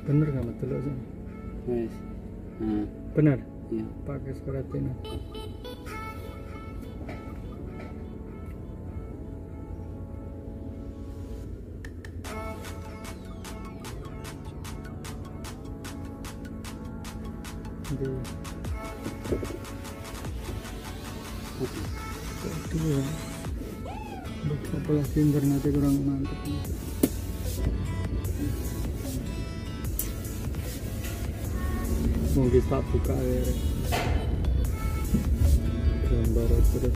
Bener gak betul sih? Wes. Nah, Bener. iya. Pakai skaratina. Di aduh ya. Apalagi internetnya kurang mantap. Mau kita buka ya. Gambar terus.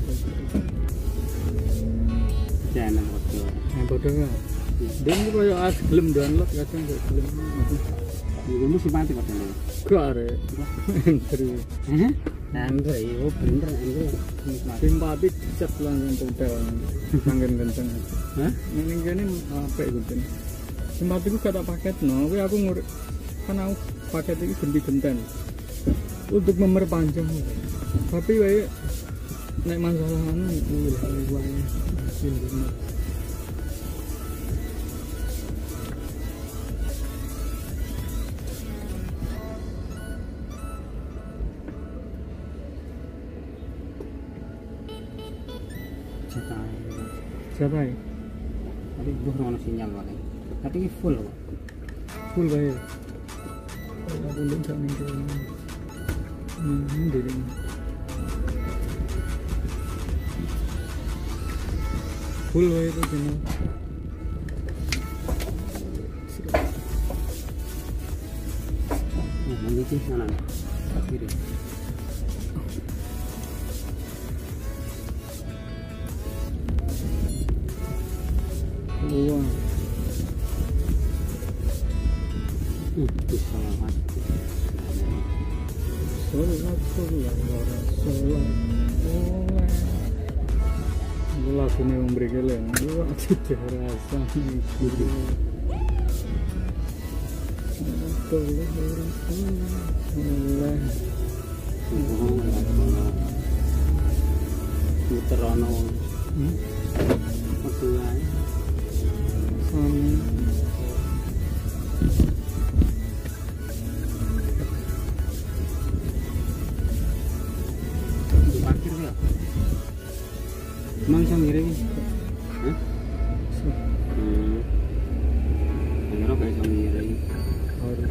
Jangan foto. Bodoh kan? Dia ini kayak as gelem download kadang gak gelem. Ini simpati kok ini. Gak are. Entry. Andre, oh bener Andre. Simpati chat langsung tel. Sanggen kenceng. Hah? Ning kene apa iku ten? Simpati ku kata paket no, kuwi aku kan aku paket iki genti-genten. Untuk memperpanjang. Tapi wae nek masalah anu wae. Siapa ya? Tadi gue ngono sinyal wae. Tapi ini full kok. Full bae. Aku ndek sak ning kene. Ndek. Full bae itu channel. Nah, ini sih mana? Kiri. Wah. Bisa mati. Sholat. Lagu ini memberi kalian. Wah, tidak rasa gitu. Muter ono. Metu ae. Di parkir ya? Emang bisa ngirim? Hah? Akhirnya gak bisa ngirim. Harus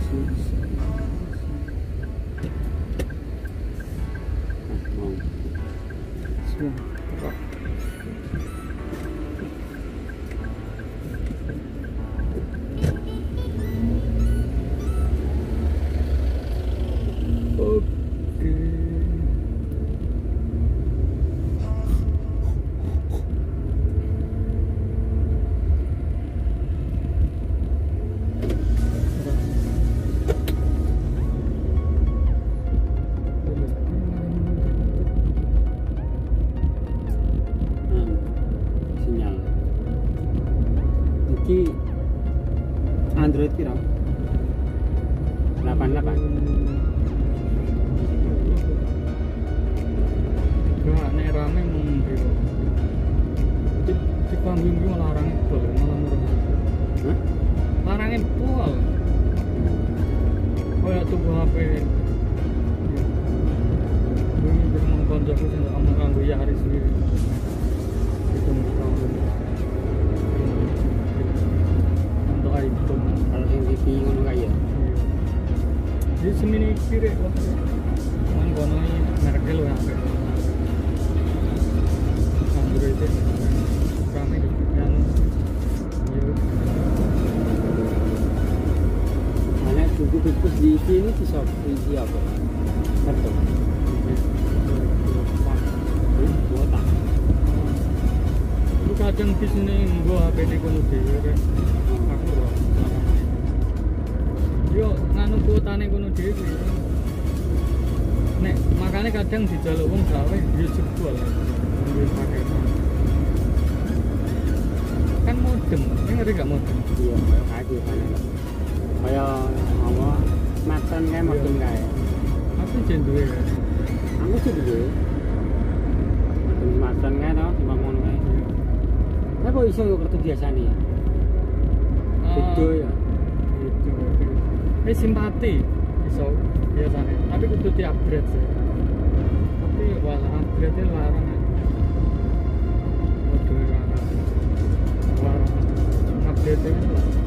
Sinyal. Iki Android piro? 88. Gak nek rame mungkin. Di panggung iki malah larang pol, malah murah. Hah? Larangin pol. Oh ya tuku HP. Ini bermong koncoku sing omong kanggo ya hari sendiri. Itu untuk iPhone. Kalau yang TV ngono kae ya. Jadi semini kiri waktu. Cuman kono iki merek lho HP. Android itu kami yang Mana buku-buku di sini bisa isi apa? Kartu. Kuota. Lu kadang di sini gua HP ini kono dhewe rek. Aku ora. Yo nganu kuotane kono dhewe. Nek makane kadang dijaluk wong gawe yo jebol. Wis pakai. Kan modem, ini ngerti gak modem? Iya, kayak kan. Kayak apa? Smartphone kayak modem kae. Aku jen duwe ya. Aku sih duwe. Modem smartphone kae to, cuma ngono kae. Lah kok iso yo kertu biasa nih? Beda ya. Itu. simpati iso biasanya, tapi kudu di upgrade sih. Tapi wah upgrade nya larang ya. Waduh larang upgrade nya